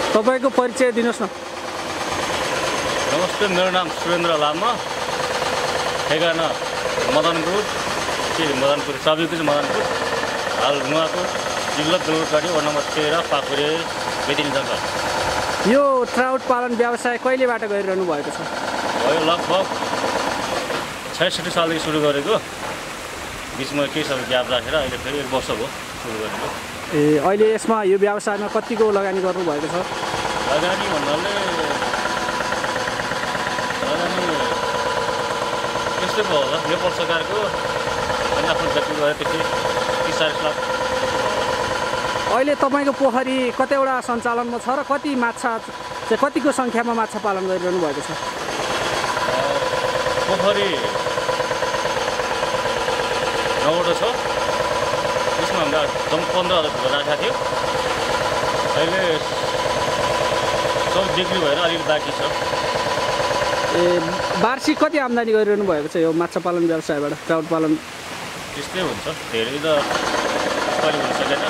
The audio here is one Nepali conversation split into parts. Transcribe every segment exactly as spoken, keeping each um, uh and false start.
तपाईको परिचय दिनुस् न। नमस्ते, मेरो नाम सुरेन्द्र लामा, ठेगाना मदनपुर, के मदनपुर सबिको चाहिँ मदनपुर, हाल नुवाकोट जिल्ला दुर्गाडी वडा नम्बर तेह्र पाखुरे बेदिनी जङ्गल। यो ट्राउट पालन व्यवसाय कहिलेबाट गरिरहनु भएको छ? भयो लगभग छैसठी सालदेखि सुरु गरेको, बिचमा केही समय ग्याप राखेर अहिले फेरि एक वर्ष भयो सुरु गरेको। ए अहिले यसमा यो व्यवसायमा कतिको लगानी गर्नुभएको छ? लगानी भन्नाले लगानी यस्तै भयो होला, नेपाल सरकारको आफ्नो जति गयो त्यति तिस चालिस लाख। अहिले तपाईँको पोखरी कतिवटा सञ्चालनमा छ र कति माछा चाहिँ कतिको सङ्ख्यामा माछा पालन गरिरहनु भएको छ? पोखरी नौवटा छ, त्यसमा हामीलाई जम्मा पन्ध्र हजार ढुङ्गा राखेको थियो। अहिले सब बिक्री भएर अलिक बाँकी छ। ए वार्षिक कति आम्दानी गरिरहनु भएको छ यो माछा पालन व्यवसायबाट, ट्राउट पालन? त्यस्तै हुन्छ, धेरै त कहिले हुन सकेन,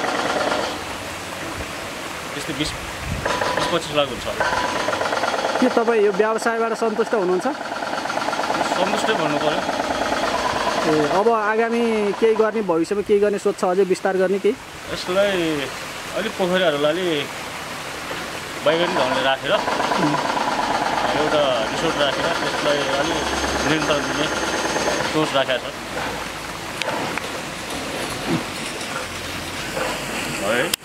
त्यस्तै बिस बिस पच्चिस लाख हुन्छ। के तपाईँ यो व्यवसायबाट सन्तुष्ट हुनुहुन्छ? सन्तुष्टै भन्नु पऱ्यो। ए अब आगामी केही गर्ने, भविष्यमा केही गर्ने सोच छ, अझै विस्तार गर्ने केही? यसलाई अलिक पोखरीहरूलाई अलिक वैज्ञानिक ढङ्गले राखेर एउटा रिसोर्ट राखेर त्यसलाई अलिक नियन्त्रण दिने सोच राखेको छ है।